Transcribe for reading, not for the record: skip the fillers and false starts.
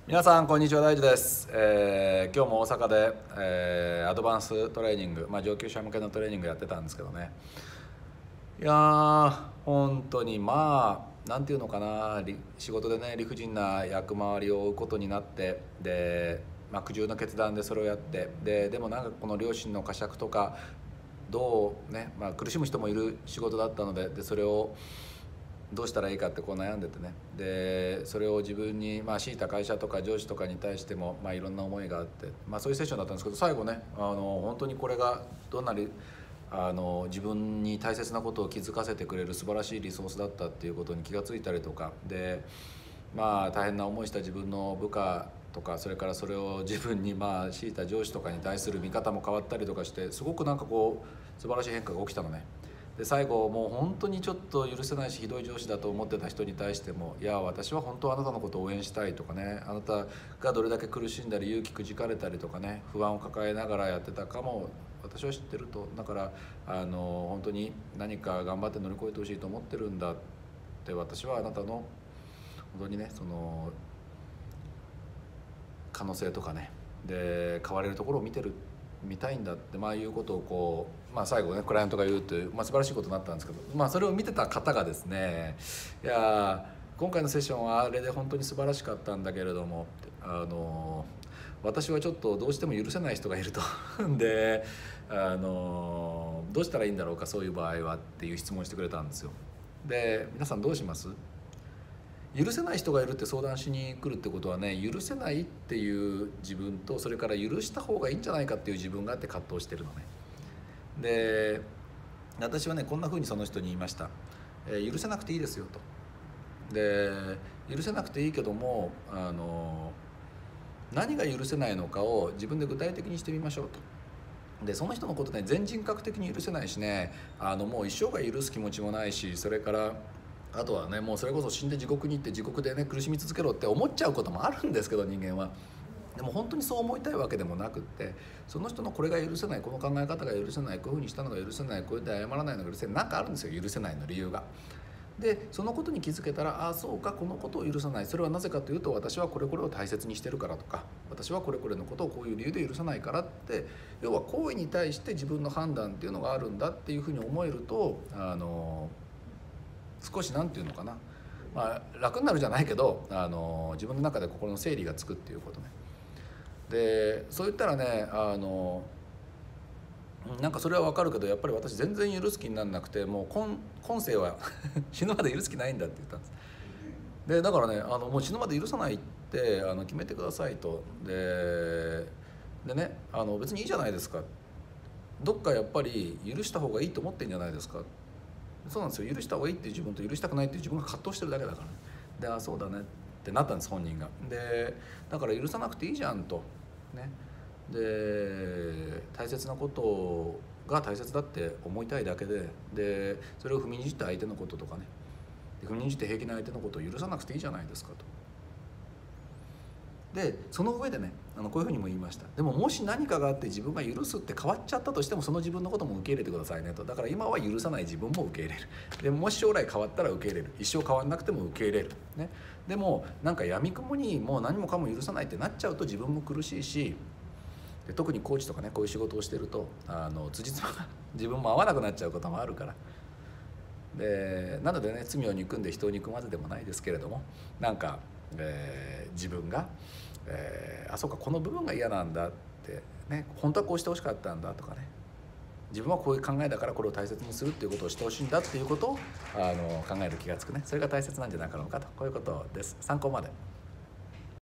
皆さんこんにちは、大地です。今日も大阪で、アドバンストレーニング、上級者向けのトレーニングやってたんですけどね。いやー本当になんていうのかな、仕事でね理不尽な役回りを負うことになって、で、苦渋の決断でそれをやって、でもなんかこの両親の呵責とかどうね、苦しむ人もいる仕事だったので、それをどうしたらいいかってこう悩んでてね、でそれを自分に強いた会社とか上司とかに対してもいろんな思いがあって、そういうセッションだったんですけど、最後ね本当にこれがどんなに自分に大切なことを気づかせてくれる素晴らしいリソースだったっていうことに気がついたりとかで、大変な思いした自分の部下とか、それからそれを自分に強いた上司とかに対する見方も変わったりとかして、すごくなんかこう素晴らしい変化が起きたのね。で最後もう本当にちょっと許せないしひどい上司だと思ってた人に対しても、いや私は本当はあなたのことを応援したいとかね、あなたがどれだけ苦しんだり勇気くじかれたりとかね、不安を抱えながらやってたかも私は知ってると。だから本当に何か頑張って乗り越えてほしいと思ってるんだって、私はあなたの本当にねその可能性とかねで変われるところを見たいんだっていうことをこう、最後ねクライアントが言うという、素晴らしいことになったんですけど、それを見てた方がですね、いや今回のセッションはあれで本当に素晴らしかったんだけれども、私はちょっとどうしても許せない人がいるとでどうしたらいいんだろうか、そういう場合はっていう質問をしてくれたんですよ。で皆さんどうします？許せない人がいるって相談しに来るってことはね、許せないっていう自分と、それから許した方がいいんじゃないかっていう自分があって葛藤してるのね。で私はねこんな風にその人に言いました。許せなくていいですよと。で許せなくていいけども何が許せないのかを自分で具体的にしてみましょうと。でその人のことね全人格的に許せないしね、もう一生涯許す気持ちもないし、それからあとはねもうそれこそ死んで地獄に行って地獄でね苦しみ続けろって思っちゃうこともあるんですけど、人間は。でも本当にそう思いたいわけでもなくって、その人のこれが許せない、この考え方が許せない、こういうふうにしたのが許せない、こうやって謝らないのが許せない、なんかあるんですよ許せないの理由が。でそのことに気づけたら、あそうかこのことを許さない、それはなぜかというと私はこれこれを大切にしてるからとか、私はこれこれのことをこういう理由で許さないからって、要は行為に対して自分の判断っていうのがあるんだっていうふうに思えると少しなんていうのかな、楽になるじゃないけど自分の中で心の整理がつくっていうことね。でそう言ったらねなんかそれは分かるけど、やっぱり私全然許す気にならなくて、もう今世は死ぬまで許す気ないんだって言ったんです。でだからねもう死ぬまで許さないって決めてくださいと。でね別にいいじゃないですか、どっかやっぱり許した方がいいと思ってんじゃないですか。そうなんですよ、許した方がいいっていう自分と許したくないっていう自分が葛藤してるだけだから、ね、でそうだねってなったんです本人が。でだから許さなくていいじゃんとね。で大切なことが大切だって思いたいだけでそれを踏みにじった相手のこととかね、踏みにじって平気な相手のことを許さなくていいじゃないですかと。でその上でねこういうふうにも言いました。でももし何かがあって自分が許すって変わっちゃったとしても、その自分のことも受け入れてくださいねと。だから今は許さない自分も受け入れる。でもし将来変わったら受け入れる。一生変わんなくても受け入れる、ね、でもなんか闇雲にもう何もかも許さないってなっちゃうと自分も苦しいし、で特にコーチとかねこういう仕事をしてると辻褄が自分も合わなくなっちゃうこともあるから。でなのでね罪を憎んで人を憎まずでもないですけれども、なんか、自分が、あそうかこの部分が嫌なんだって、ね、本当はこうしてほしかったんだとかね、自分はこういう考えだからこれを大切にするっていうことをしてほしいんだっていうことを考える気がつくね。それが大切なんじゃなかろうかと、こういうことです。参考まで。